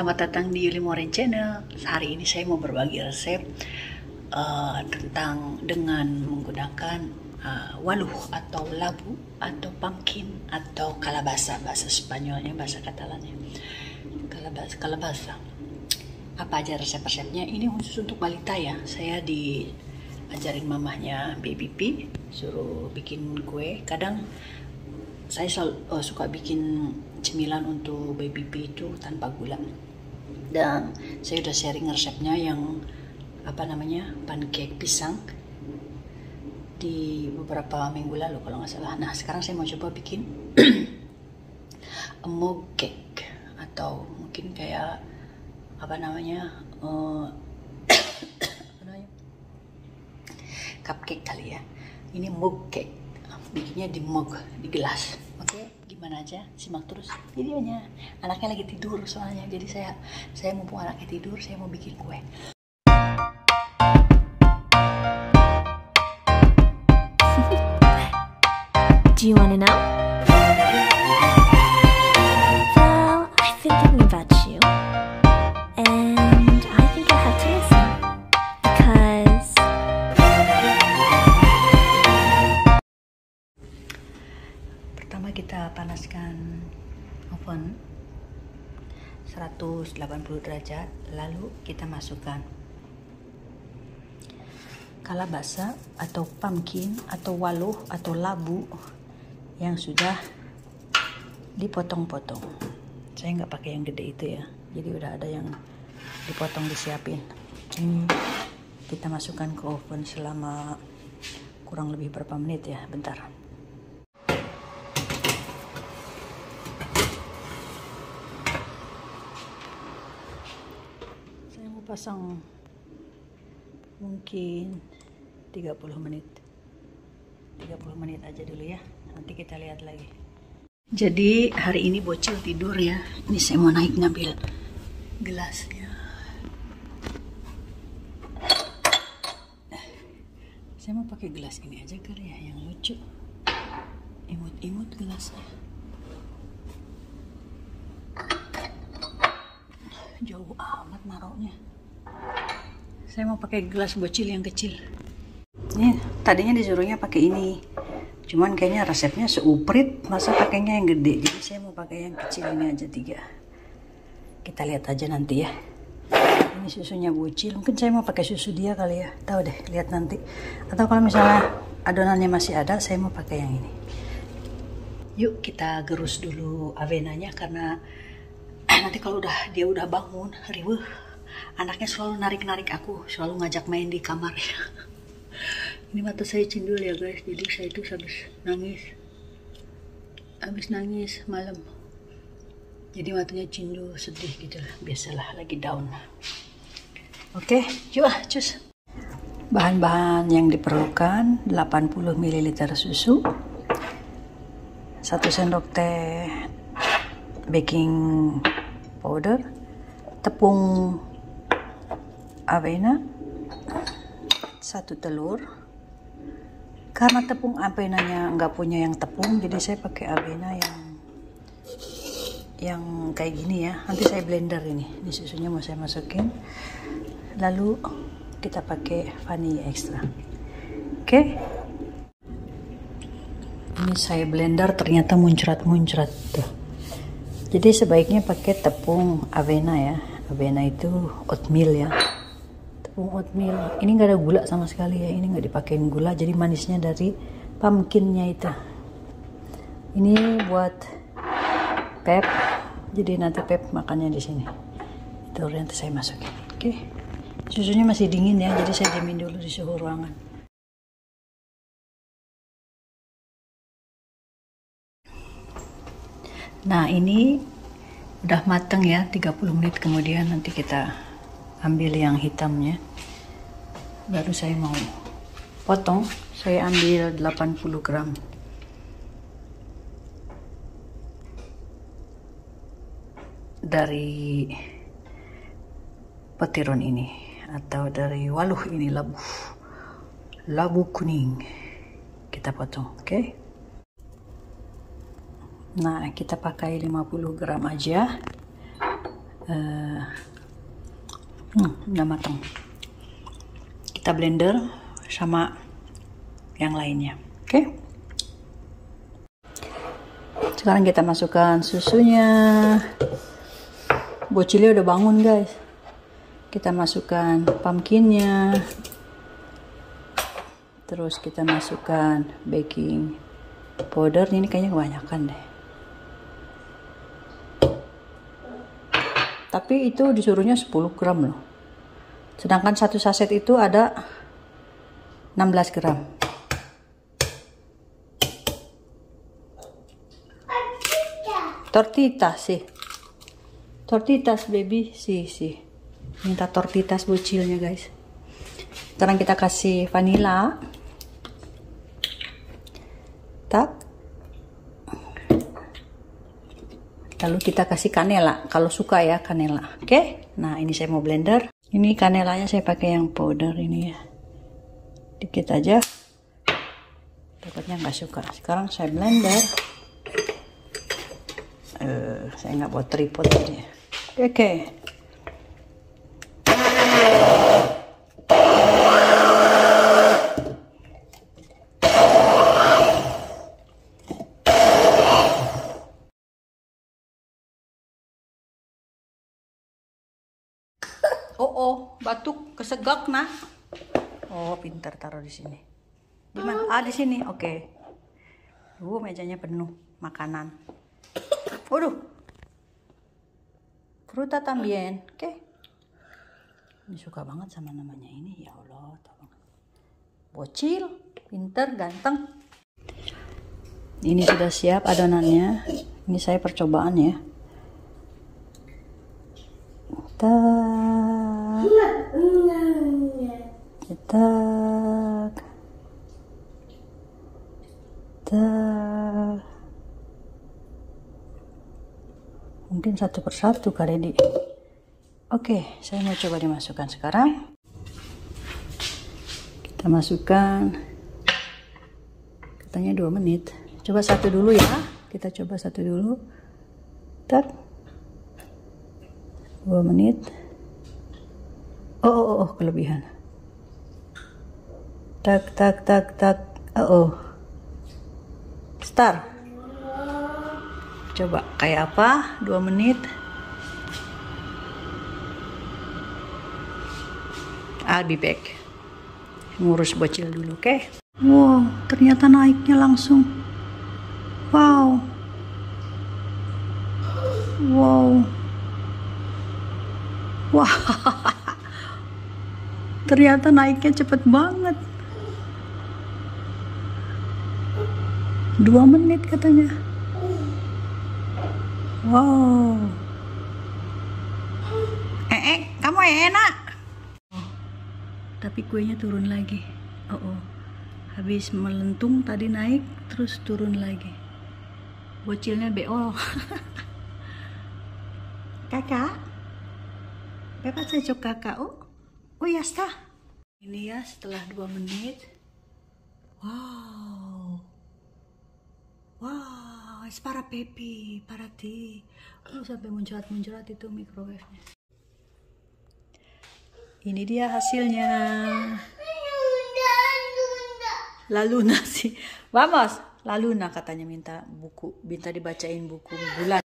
Selamat datang di Yuli Moren Channel. Hari ini saya mau berbagi resep tentang dengan menggunakan waluh atau labu atau pumpkin atau kalabasa, bahasa Spanyolnya, bahasa Katalannya kalabasa. Apa aja resep-resepnya? Ini khusus untuk balita ya. Saya diajarin mamahnya Baby P, suruh bikin kue. Kadang saya suka bikin cemilan untuk Baby P itu tanpa gula. Dan saya udah sharing resepnya yang pancake pisang di beberapa minggu lalu kalau nggak salah. Nah, sekarang saya mau coba bikin mug cake atau mungkin kayak cupcake kali ya. Ini mug cake, bikinnya di mug, di gelas. Oke, gimana aja, simak terus videonya. Anaknya lagi tidur soalnya, jadi saya mumpung anaknya tidur, saya mau bikin kue. Do you wanna know? Well, I've been thinking about you, and I think I have to listen, because Pertama kita panaskan oven 180 derajat, lalu kita masukkan kalabasa atau pumpkin atau waluh atau labu yang sudah dipotong-potong. Saya nggak pakai yang gede itu ya, jadi udah ada yang dipotong, disiapin. Ini kita masukkan ke oven selama kurang lebih berapa menit ya, bentar. Saya mau pasang mungkin 30 menit aja dulu ya, nanti kita lihat lagi. Jadi hari ini bocil tidur ya. Ini saya mau naik ngambil gelasnya. Saya mau pakai gelas ini aja kali ya, yang lucu, imut-imut gelasnya. Jauh amat naruhnya. Saya mau pakai gelas bocil yang kecil. Ini tadinya disuruhnya pakai ini, cuman kayaknya resepnya seuprit, masa pakainya yang gede. Jadi saya mau pakai yang kecil ini aja 3. Kita lihat aja nanti ya. Ini susunya bocil, mungkin saya mau pakai susu dia kali ya. Tahu deh, lihat nanti. Atau kalau misalnya adonannya masih ada, saya mau pakai yang ini. Yuk kita gerus dulu avenanya, karena nanti kalau dia udah bangun riweuh, anaknya selalu narik-narik aku, selalu ngajak main di kamar ya. Ini mata saya cindul ya guys, jadi saya itu habis nangis malam, jadi matanya cindul, sedih gitu lah, biasalah lagi down. Oke, yuk cus. Bahan-bahan yang diperlukan: 80 ml susu, 1 sendok teh baking powder, tepung avena, 1 telur. Karena tepung avenanya nggak punya yang tepung, jadi saya pakai avena yang kayak gini ya. Nanti saya blender ini susunya mau saya masukin, lalu kita pakai vanilla ekstra. Oke. Ini saya blender, ternyata muncrat tuh. Jadi sebaiknya pakai tepung avena ya. Avena itu oatmeal ya. Tepung oatmeal. Ini nggak ada gula sama sekali ya. Ini nggak dipakein gula. Jadi manisnya dari pumpkinnya itu. Ini buat Pep. Jadi nanti Pep makannya di sini. Itu nanti saya masukin. Oke. Susunya masih dingin ya. Jadi saya diamin dulu di suhu ruangan. Nah, ini udah mateng ya, 30 menit kemudian nanti kita ambil yang hitamnya. Baru saya mau potong. Saya ambil 80 gram. Dari potiron ini, atau dari waluh ini, labu kuning. Kita potong, oke? Nah, kita pakai 50 gram aja. Udah matang. Kita blender sama yang lainnya. Oke. Sekarang kita masukkan susunya. Bocilnya udah bangun, guys. Kita masukkan pumpkinnya. Terus kita masukkan baking powder. Ini kayaknya kebanyakan deh. Tapi itu disuruhnya 10 gram loh. Sedangkan satu saset itu ada 16 gram. Tortitas sih. Tortitas baby. Sih. Minta tortitas bocilnya, guys. Sekarang kita kasih vanila. Tak. Lalu kita kasih kanela, kalau suka ya kanela. Oke. Nah, ini saya mau blender. Ini kanelanya saya pakai yang powder ini ya. Dikit aja. Takutnya nggak suka. Sekarang saya blender. Saya nggak bawa tripod aja. Oke. Oh, batuk kesegak nak. Oh, pintar taruh di sini. Di mana? Di sini. Oke. Mejanya penuh makanan. Waduh. Fruta también. Oke. Ini suka banget sama namanya ini. Ya Allah, tolong. Bocil, pintar, ganteng. Ini sudah siap adonannya. Ini saya percobaan ya. Cetak. Mungkin satu persatu kali di. Oke, saya mau coba dimasukkan sekarang. Kita masukkan. Katanya 2 menit. Coba satu dulu ya. Kita coba satu dulu. Tak. 2 menit. Oh, kelebihan. Tak. Start. Coba kayak apa? 2 menit. I'll be back. Ngurus bocil dulu, oke? Wow, ternyata naiknya langsung. Wow. Wah, ternyata naiknya cepet banget. 2 menit katanya. Wow. Kamu enak. Tapi kuenya turun lagi. Habis melentung tadi naik, terus turun lagi. Bocilnya BO. Kakak. Bapak cocok kakak. Oh ya, stah. Ini ya setelah 2 menit. Wow, es para Pepi, para ti. Sampai muncrat itu microwave-nya. Ini dia hasilnya. La Luna sih. Vamos, La Luna katanya minta dibacain buku bulan.